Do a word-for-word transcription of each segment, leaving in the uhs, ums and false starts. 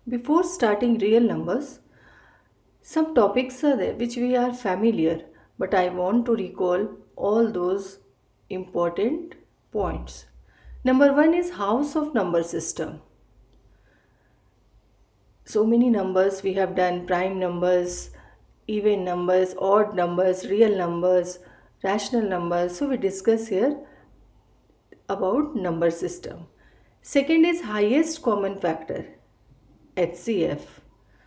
Before starting real numbers, some topics are there which we are familiar, but I want to recall all those important points. Number one is house of number system. So many numbers we have done: prime numbers, even numbers, odd numbers, real numbers, rational numbers. So we discuss here about number system. Second is highest common factor, H C F.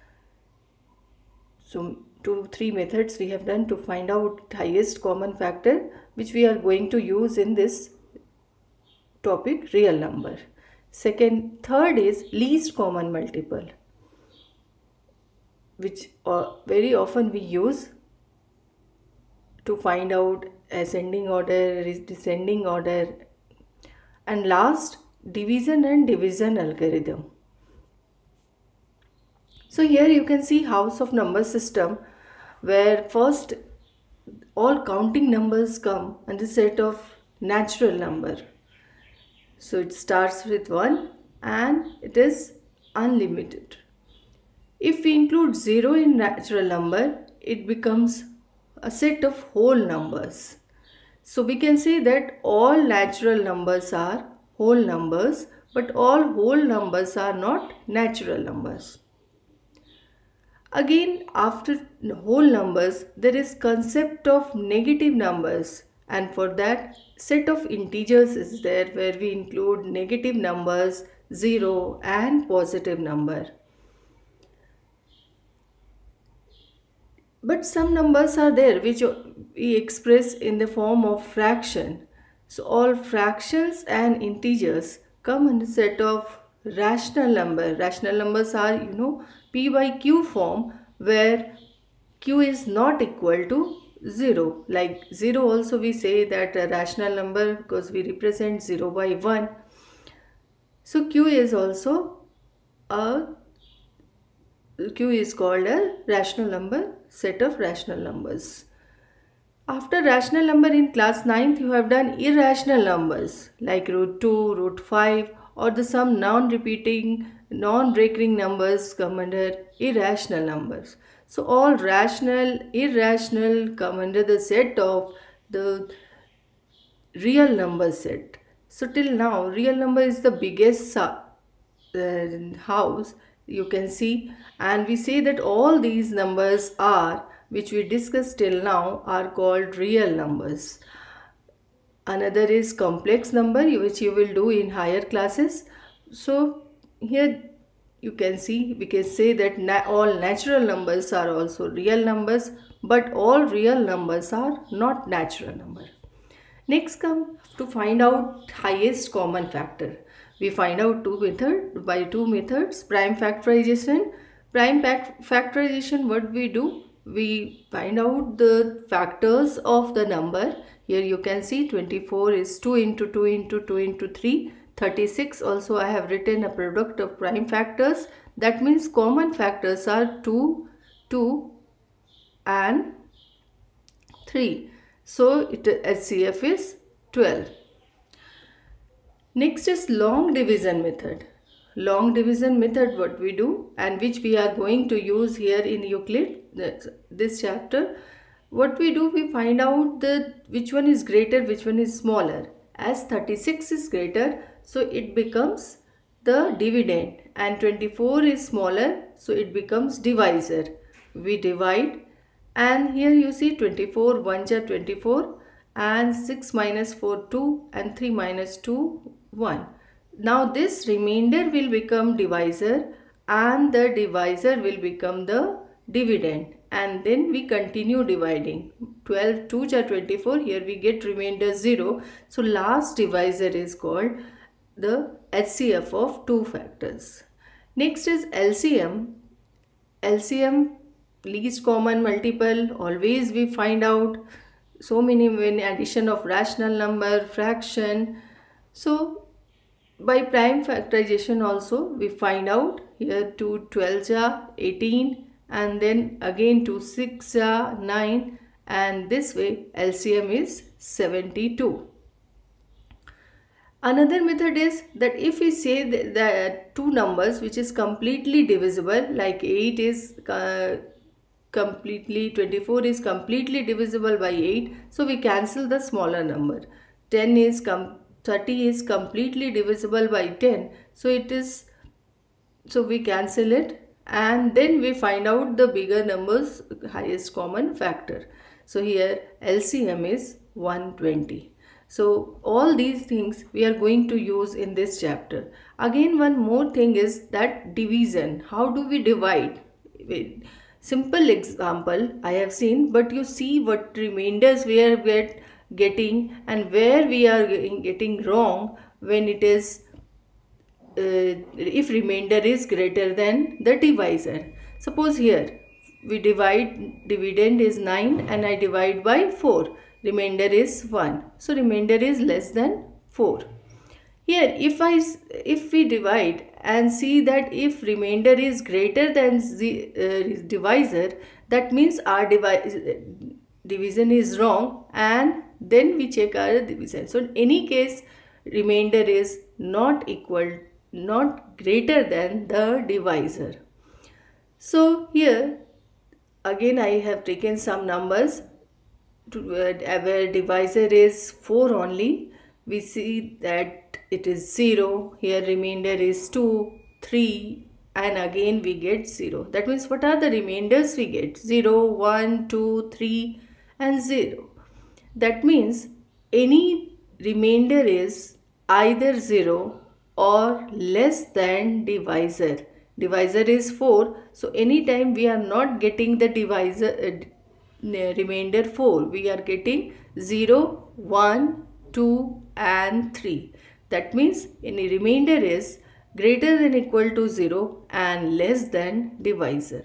So two, three methods we have done to find out highest common factor, which we are going to use in this topic, real number. Second, third is least common multiple, which uh, very often we use to find out ascending order, descending order. And last, division and division algorithm. So here you can see house of number system, where first all counting numbers come and the set of natural number. So it starts with one and it is unlimited. If we include zero in natural number, it becomes a set of whole numbers. So we can say that all natural numbers are whole numbers, but all whole numbers are not natural numbers. Again, after whole numbers, there is concept of negative numbers, and for that set of integers is there, where we include negative numbers, zero and positive number. But some numbers are there which we express in the form of fraction. So all fractions and integers come in a set of rational number. Rational numbers are, you know, P by Q form, where Q is not equal to zero. Like zero also we say that a rational number because we represent zero by one. So Q is also a Q is called a rational number, set of rational numbers. After rational number in class ninth, you have done irrational numbers like root two, root five, or the some non-repeating, non-recurring numbers come under irrational numbers. So all rational, irrational come under the set of the real number set. So till now, real number is the biggest uh, house you can see, and we say that all these numbers are, which we discussed till now, are called real numbers. Another is complex number, which you will do in higher classes. So here you can see, we can say that na all natural numbers are also real numbers, but all real numbers are not natural number. Next come to find out highest common factor. We find out two method by two methods. Prime factorization. Prime factorization, what we do? We find out the factors of the number. Here you can see twenty-four is two into two into two into three. thirty-six also I have written a product of prime factors. That means common factors are two, two and three. So it, H C F is twelve. Next is long division method. Long division method, what we do and which we are going to use here in Euclid, this chapter. What we do, we find out the which one is greater, which one is smaller. As thirty-six is greater, so it becomes the dividend, and twenty-four is smaller, so it becomes divisor. We divide, and here you see twenty-four, ones are twenty-four, and six minus four, two, and three minus two, one. Now this remainder will become divisor, and the divisor will become the dividend, and then we continue dividing. twelve, twos are twenty-four, here we get remainder zero. So last divisor is called the H C F of two factors. Next is L C M. L C M, least common multiple, always we find out so many when addition of rational number, fraction. So by prime factorization also we find out, here two twelves are eighteen, and then again two six are nine, and this way L C M is seventy-two. Another method is that if we say that the two numbers which is completely divisible, like eight is uh, completely, twenty-four is completely divisible by eight, so we cancel the smaller number. ten is com thirty is completely divisible by ten, so it is, so we cancel it, and then we find out the bigger numbers highest common factor. So here L C M is one hundred twenty. So all these things we are going to use in this chapter. Again, one more thing is that division. How do we divide? Simple example I have seen, but you see what remainders we are get, getting and where we are getting wrong when it is uh, if remainder is greater than the divisor. Suppose here we divide, dividend is nine and I divide by four, remainder is one, so remainder is less than four. Here if I if we divide and see that if remainder is greater than the uh, divisor, that means our divi division is wrong, and then we check our division. So in any case remainder is not equal, not greater than the divisor. So here again I have taken some numbers to, uh, where divisor is four only. We see that it is zero, here remainder is two, three, and again we get zero. That means what are the remainders we get? zero, one, two, three and zero. That means any remainder is either zero or less than divisor. Divisor is four, so anytime we are not getting the divisor uh, remainder four, we are getting zero, one, two and three. That means any remainder is greater than equal to zero and less than divisor.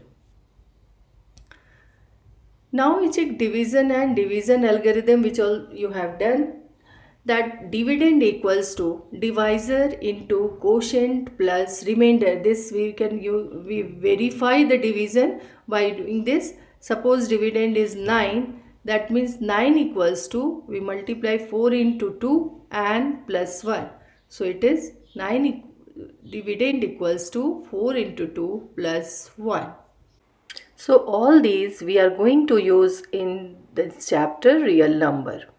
Now we check division and division algorithm, which all you have done. That dividend equals to divisor into quotient plus remainder. This we can you we verify the division by doing this. Suppose dividend is nine, that means nine equals to, we multiply four into two and plus one. So it is nine, dividend equals to four into two plus one. So all these we are going to use in this chapter real number.